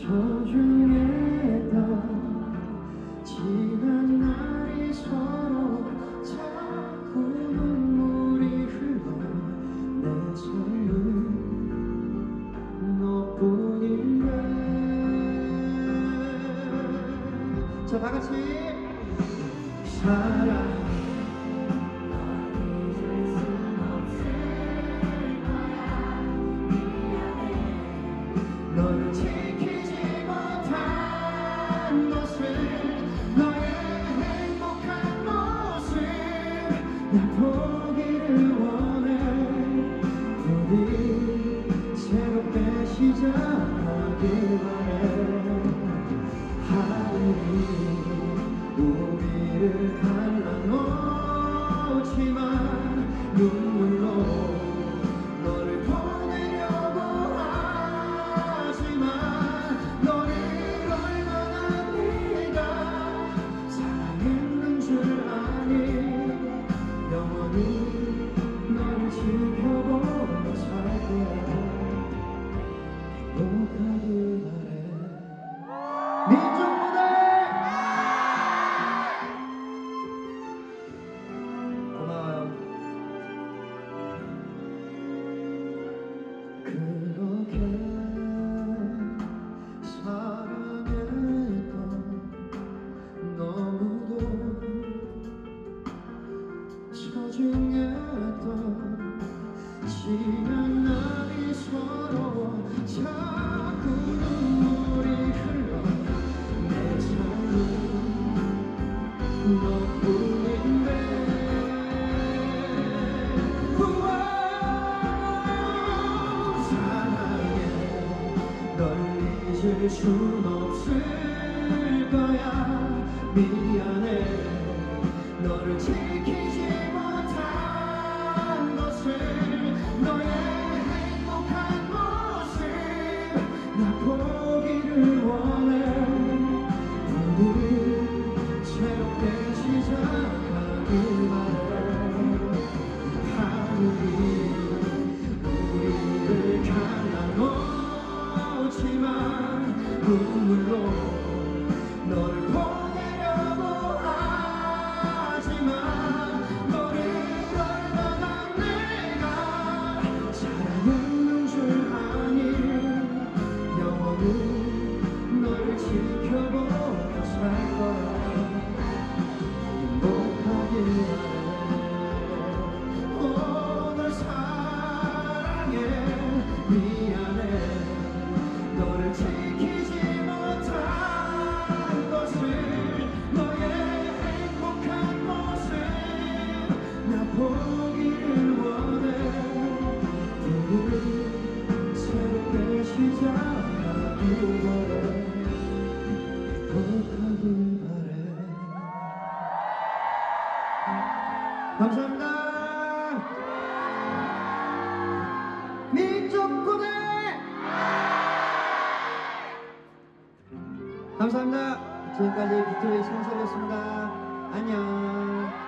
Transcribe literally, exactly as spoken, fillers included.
소중했던 지난 날이 서로 자꾸 눈물이 흘러 내 삶은 너뿐인데. 자, 다같이 사랑 너를 지키지 못한 것을, 너의 행복한 모습 나 보기를 원해. 부디 새롭게 시작하길 바래. 하늘이 우리를 갈라놓지만 눈물로 너를 보내려고 하지만 너를 얼마나 네가 사랑했는 줄 아니. 영원히 너를 지켜보며 살 거야. 행복하길 바래. 민족무대 고마워요. 그렇게 사랑했던 너무도 소중했던 지난 날이 서로 자꾸 눈물이 흘러 내 삶은 너뿐인데. 우와, 사랑해. 널 잊을 순 없을 거야. 미안해. 너를 지키지 못한 것을, 너의 행복한 모습 나 보기를 원해. 부디 새롭게 시작하길 바래. 하늘이 우리를 갈라놓지만 눈물로 너를 보내려고 하지만 너를 얼마나 내가 사랑했는 줄 아니. 영원히 너를 지켜보며 살 거야. 행복하길 바래. 오, 널 사랑해. 미안해. 너를 지키지 못한 것을, 너의 행복한 모습 나 보기를 원해. 부디 새롭게 시작하길 바래. 행복하길 바래. 감사합니다. 민족고대 감사합니다. 지금까지 비토리 성설이었습니다. 안녕.